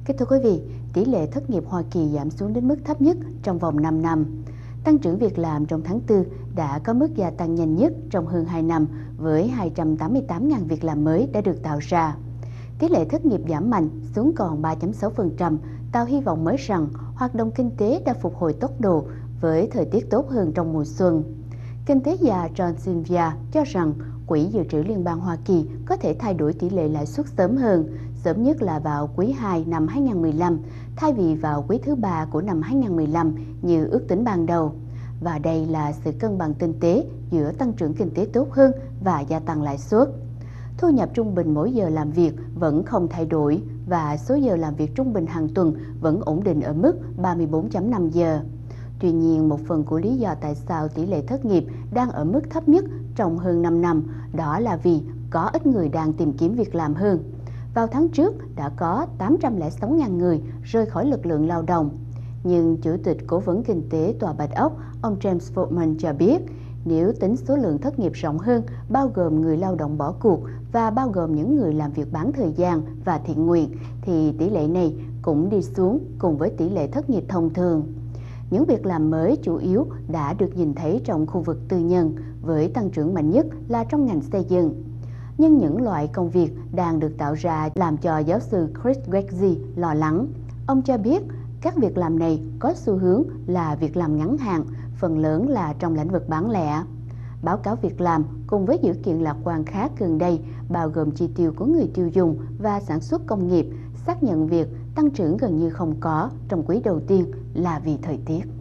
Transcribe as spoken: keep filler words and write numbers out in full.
Kính thưa quý vị, tỷ lệ thất nghiệp Hoa Kỳ giảm xuống đến mức thấp nhất trong vòng năm năm. Tăng trưởng việc làm trong tháng tư đã có mức gia tăng nhanh nhất trong hơn hai năm với hai trăm tám mươi tám nghìn việc làm mới đã được tạo ra. Tỷ lệ thất nghiệp giảm mạnh xuống còn ba phẩy sáu phần trăm, tạo hy vọng mới rằng hoạt động kinh tế đã phục hồi tốc độ với thời tiết tốt hơn trong mùa xuân. Kinh tế gia John Sylvia cho rằng Quỹ Dự trữ Liên bang Hoa Kỳ có thể thay đổi tỷ lệ lãi suất sớm hơn, sớm nhất là vào quý hai năm hai nghìn không trăm mười lăm, thay vì vào quý thứ ba của năm hai nghìn không trăm mười lăm như ước tính ban đầu. Và đây là sự cân bằng tinh tế giữa tăng trưởng kinh tế tốt hơn và gia tăng lãi suất. Thu nhập trung bình mỗi giờ làm việc vẫn không thay đổi và số giờ làm việc trung bình hàng tuần vẫn ổn định ở mức ba mươi bốn phẩy năm giờ. Tuy nhiên, một phần của lý do tại sao tỷ lệ thất nghiệp đang ở mức thấp nhất trong hơn năm năm, đó là vì có ít người đang tìm kiếm việc làm hơn. Vào tháng trước, đã có tám trăm lẻ sáu nghìn người rời khỏi lực lượng lao động. Nhưng Chủ tịch Cố vấn Kinh tế Tòa Bạch Ốc, ông James Foltman cho biết, nếu tính số lượng thất nghiệp rộng hơn, bao gồm người lao động bỏ cuộc và bao gồm những người làm việc bán thời gian và thiện nguyện, thì tỷ lệ này cũng đi xuống cùng với tỷ lệ thất nghiệp thông thường. Những việc làm mới chủ yếu đã được nhìn thấy trong khu vực tư nhân, với tăng trưởng mạnh nhất là trong ngành xây dựng. Nhưng những loại công việc đang được tạo ra làm cho giáo sư Chris Wexley lo lắng. Ông cho biết các việc làm này có xu hướng là việc làm ngắn hạn, phần lớn là trong lĩnh vực bán lẻ. Báo cáo việc làm cùng với dữ kiện lạc quan khác gần đây, bao gồm chi tiêu của người tiêu dùng và sản xuất công nghiệp, xác nhận việc tăng trưởng gần như không có trong quý đầu tiên là vì thời tiết.